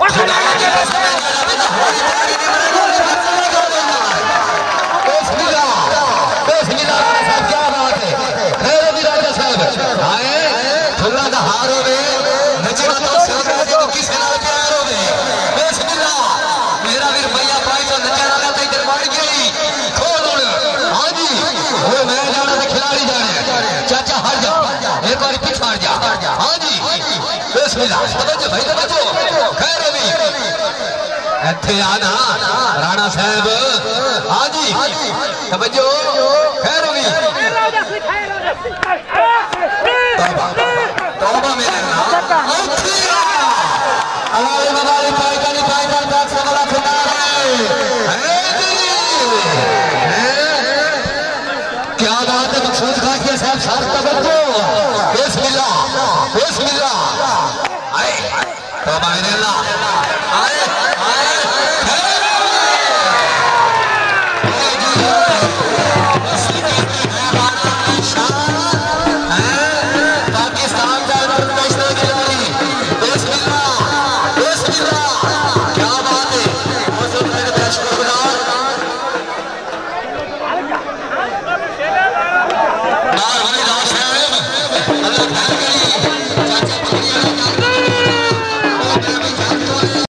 आना राणा साहब हाँ जी समझो खैर होगी तौबा मेरे क्या बात है मकसूद खाकिया साहब साथ तवज्जो बिस्मिल्लाह बिस्मिल्लाह आए तौबा मेरे अल्लाह आए